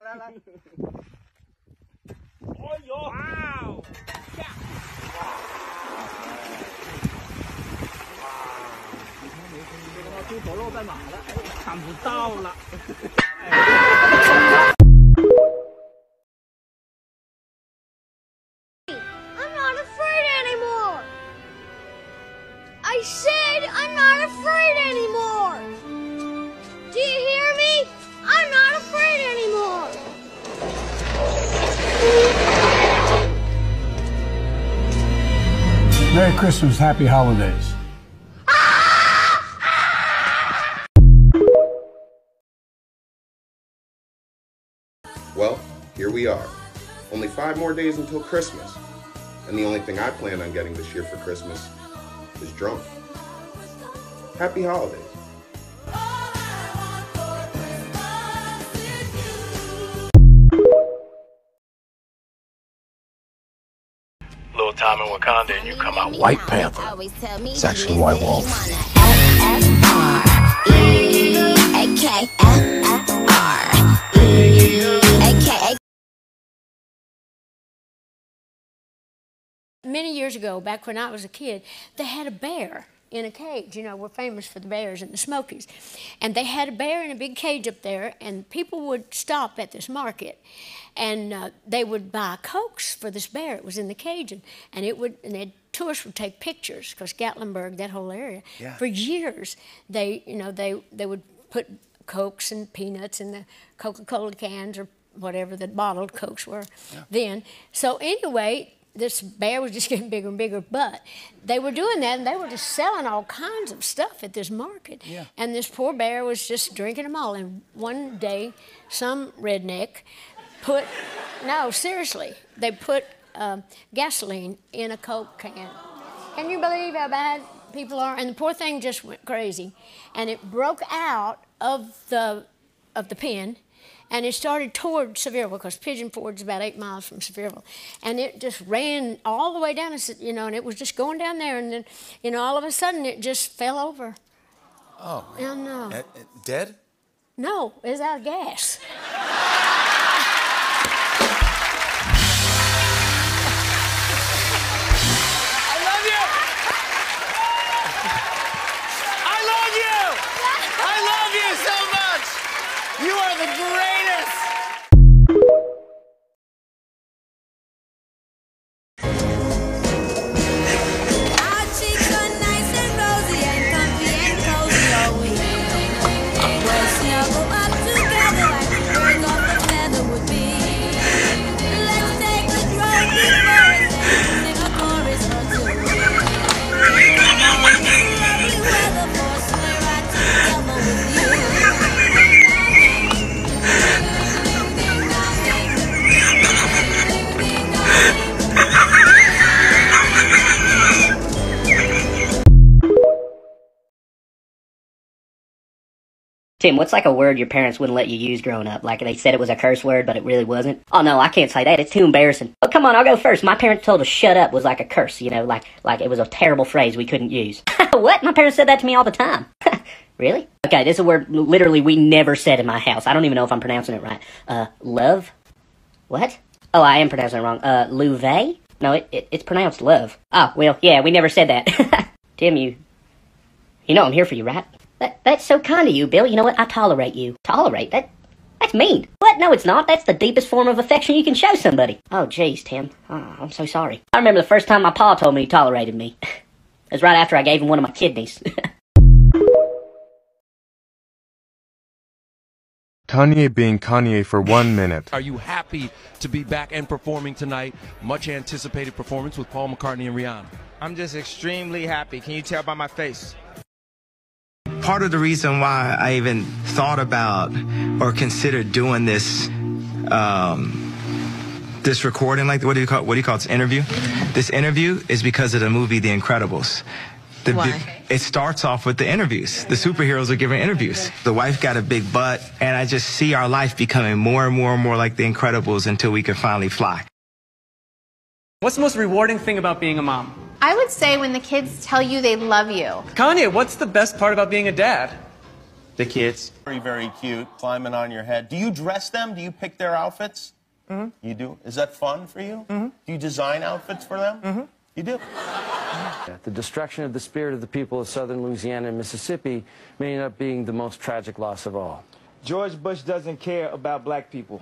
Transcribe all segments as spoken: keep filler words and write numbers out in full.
来来。 哎呦！哇哦！这他妈猪头肉在哪了？看不到了。 I'm not afraid anymore. I said I'm not afraid anymore. Do you hear me? I'm not afraid anymore. Merry Christmas, happy holidays. Well, here we are. Only five more days until Christmas. And the only thing I plan on getting this year for Christmas is drunk. Happy holidays. Little time in Wakanda and you come out White Panther. It's actually White Wolf. Many years ago, back when I was a kid, they had a bear in a cage. You know, we're famous for the bears in the Smokies. And they had a bear in a big cage up there, and people would stop at this market, and uh, they would buy Cokes for this bear. It was in the cage, and, and it would, and they'd, tourists would take pictures, because Gatlinburg, that whole area, yeah. For years, they, you know, they, they would put Cokes and peanuts in the Coca-Cola cans or whatever the bottled Cokes were yeah. then. So anyway, this bear was just getting bigger and bigger, but they were doing that, and they were just selling all kinds of stuff at this market. Yeah. And this poor bear was just drinking them all. And one day, some redneck put, no, seriously, they put um, gasoline in a Coke can. Can you believe how bad people are? And the poor thing just went crazy. And it broke out of the, of the pen, and it started toward Sevierville, because Pigeon Ford's about eight miles from Sevierville. And it just ran all the way down, you know, and it was just going down there. And then, you know, all of a sudden it just fell over. Oh. I know. Uh, dead? No, it was out of gas. I love you! I love you! I love you so much! You are the greatest! Our cheeks are nice and rosy and comfy and cozy all week. We'll snuggle up together like the birds off the feather would be. Let's take the trophy forest and sing a chorus or two. Lovely weather for a sleigh ride together with you. Tim, what's like a word your parents wouldn't let you use growing up? Like they said it was a curse word, but it really wasn't? Oh no, I can't say that. It's too embarrassing. Oh, come on, I'll go first. My parents told us shut up was like a curse, you know, like like it was a terrible phrase we couldn't use. What? My parents said that to me all the time. Really? Okay, this is a word literally we never said in my house. I don't even know if I'm pronouncing it right. Uh, love? What? Oh, I am pronouncing it wrong. Uh, louvet? No, it, it it's pronounced love. Oh, well, yeah, we never said that. Tim, you... You know I'm here for you, right? That, that's so kind of you, Bill. You know what? I tolerate you. Tolerate? That, that's mean. What? No, it's not. That's the deepest form of affection you can show somebody. Oh, jeez, Tim. Oh, I'm so sorry. I remember the first time my pa told me he tolerated me. It was right after I gave him one of my kidneys. Kanye being Kanye for one minute. Are you happy to be back and performing tonight? Much anticipated performance with Paul McCartney and Rihanna. I'm just extremely happy. Can you tell by my face? Part of the reason why I even thought about or considered doing this, um, this recording, like what do you call what do you call it? This interview? This interview is because of the movie The Incredibles. The Why? Big, it starts off with the interviews. The superheroes are giving interviews. The wife got a big butt, and I just see our life becoming more and more and more like The Incredibles until we can finally fly. What's the most rewarding thing about being a mom? I would say when the kids tell you they love you. Kanye, what's the best part about being a dad? The kids. Very, very cute, climbing on your head. Do you dress them? Do you pick their outfits? Mm-hmm. You do? Is that fun for you? Mm-hmm. Do you design outfits for them? Mm-hmm. You do? The destruction of the spirit of the people of southern Louisiana and Mississippi may end up being the most tragic loss of all. George Bush doesn't care about black people.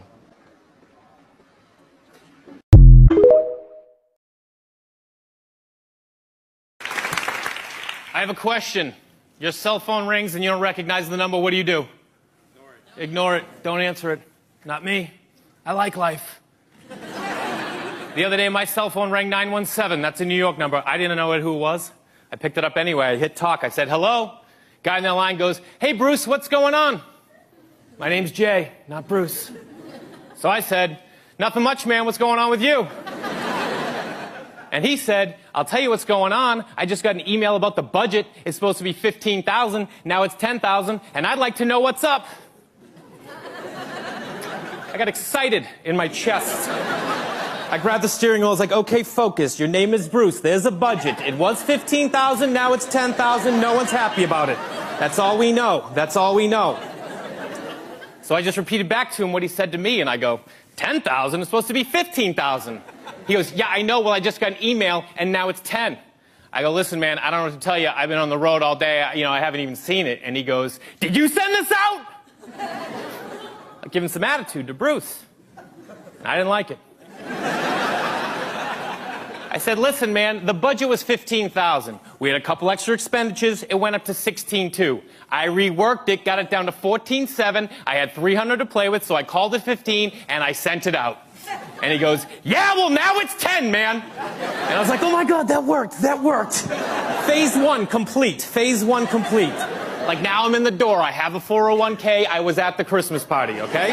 I have a question. Your cell phone rings and you don't recognize the number. What do you do? Ignore it. Ignore it. Don't answer it. Not me. I like life. The other day, my cell phone rang nine one seven. That's a New York number. I didn't know who it was. I picked it up anyway. I hit talk. I said, hello. Guy in the line goes, hey, Bruce, what's going on? My name's Jay, not Bruce. So I said, nothing much, man. What's going on with you? And he said, I'll tell you what's going on. I just got an email about the budget. It's supposed to be fifteen thousand. Now it's ten thousand. And I'd like to know what's up. I got excited in my chest. I grabbed the steering wheel. I was like, okay, focus. Your name is Bruce. There's a budget. It was fifteen thousand. Now it's ten thousand. No one's happy about it. That's all we know. That's all we know. So I just repeated back to him what he said to me. And I go, ten thousand is supposed to be fifteen thousand. He goes, yeah, I know. Well, I just got an email, and now it's ten. I go, listen, man, I don't know what to tell you. I've been on the road all day. I, you know, I haven't even seen it. And he goes, did you send this out? I give him some attitude to Bruce. I didn't like it. I said, listen, man, the budget was fifteen thousand. We had a couple extra expenditures. It went up to sixteen two. I reworked it, got it down to fourteen seven. I had three hundred to play with, so I called it fifteen, and I sent it out. And he goes, yeah, well, now it's ten, man. And I was like, oh, my God, that worked. That worked. Phase one complete. Phase one complete. Like, now I'm in the door. I have a four oh one K. I was at the Christmas party, okay?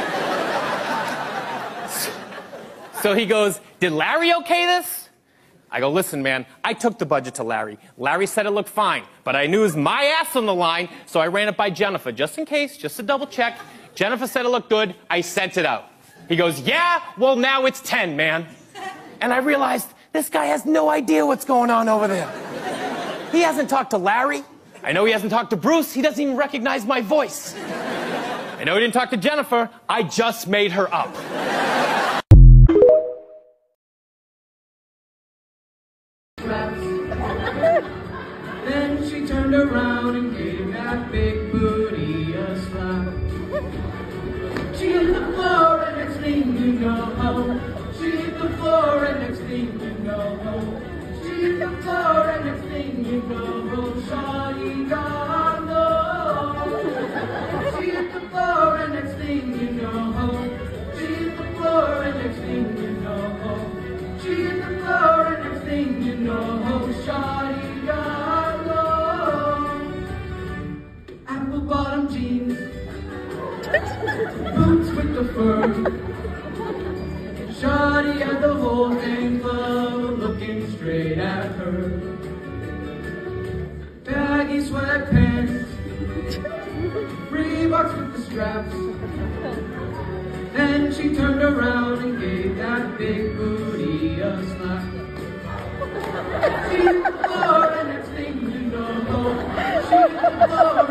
So he goes, did Larry okay this? I go, listen, man, I took the budget to Larry. Larry said it looked fine, but I knew it was my ass on the line, so I ran it by Jennifer, just in case, just to double check. Jennifer said it looked good. I sent it out. He goes, yeah, well, now it's ten, man. And I realized this guy has no idea what's going on over there. He hasn't talked to Larry. I know he hasn't talked to Bruce. He doesn't even recognize my voice. I know he didn't talk to Jennifer. I just made her up. Then she turned around and gave that big booty a slap. She hit the floor and next thing you know, she hit the floor and next thing you know, she hit the floor and next thing you know, shawty got low. She hit the floor and next thing you know, she hit the floor and next thing you know, she hit the floor and next thing you know, shawty got low. Apple bottom jeans, boots with the fur. Shawty had the whole thing club looking straight at her. Baggy sweatpants, Reeboks with the straps. Then she turned around and gave that big booty a slap. She hit the floor and next thing you know, she hit the floor.